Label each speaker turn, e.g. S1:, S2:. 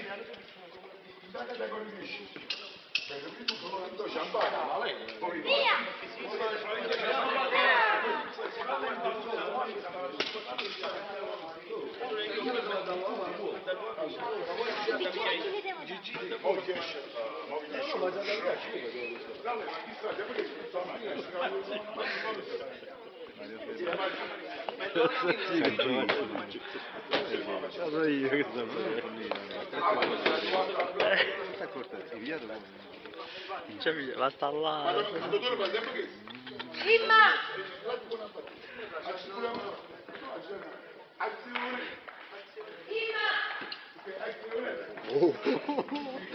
S1: Sono io che sono lì. Basta là.
S2: Azione!